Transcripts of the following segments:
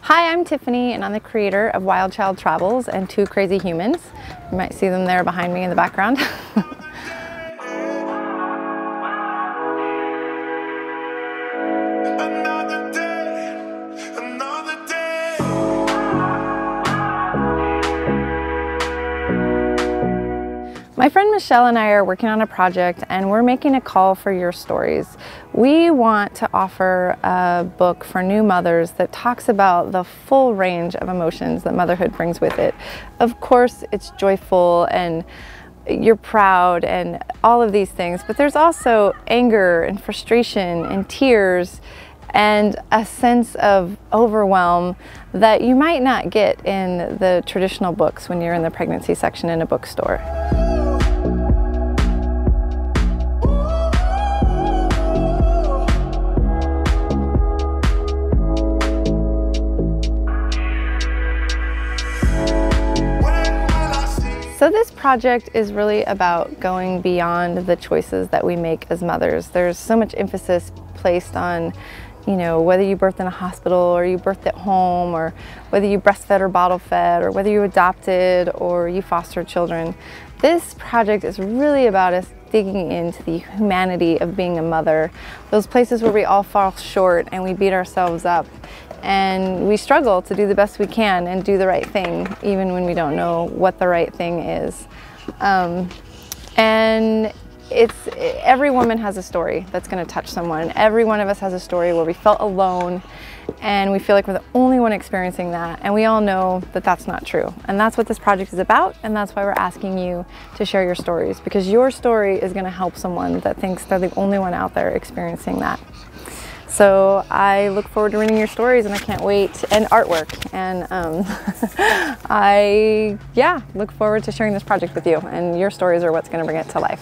Hi, I'm Tiffany, and I'm the creator of Wild Child Travels and Two Crazy Humans. You might see them there behind me in the background. My friend Michelle and I are working on a project, and we're making a call for your stories. We want to offer a book for new mothers that talks about the full range of emotions that motherhood brings with it. Of course, it's joyful and you're proud and all of these things, but there's also anger and frustration and tears and a sense of overwhelm that you might not get in the traditional books when you're in the pregnancy section in a bookstore. So this project is really about going beyond the choices that we make as mothers. There's so much emphasis placed on, whether you birthed in a hospital or you birthed at home, or whether you breastfed or bottle fed, or whether you adopted or you fostered children. This project is really about us digging into the humanity of being a mother, those places where we all fall short and we beat ourselves up. And we struggle to do the best we can and do the right thing, even when we don't know what the right thing is. And every woman has a story that's going to touch someone. Every one of us has a story where we felt alone and we feel like we're the only one experiencing that. And we all know that that's not true. And that's what this project is about. And that's why we're asking you to share your stories, because your story is going to help someone that thinks they're the only one out there experiencing that. So I look forward to reading your stories, and I can't wait, and artwork, and I look forward to sharing this project with you, and your stories are what's going to bring it to life.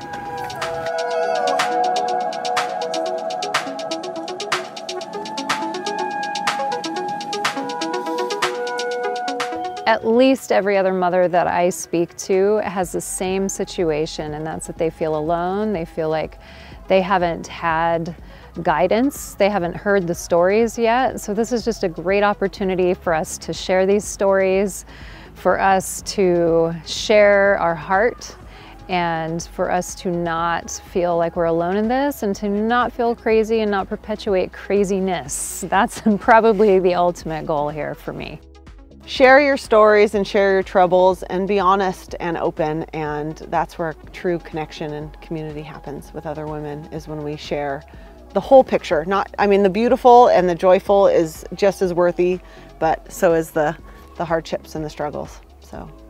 At least every other mother that I speak to has the same situation, and that's that they feel alone. They feel like they haven't had guidance. They haven't heard the stories yet. So this is just a great opportunity for us to share these stories, for us to share our heart, and for us to not feel like we're alone in this, and to not feel crazy and not perpetuate craziness. That's probably the ultimate goal here for me. Share your stories and share your troubles and be honest and open, and that's where true connection and community happens with other women, is when we share the whole picture. The beautiful and the joyful is just as worthy, but so is the hardships and the struggles. So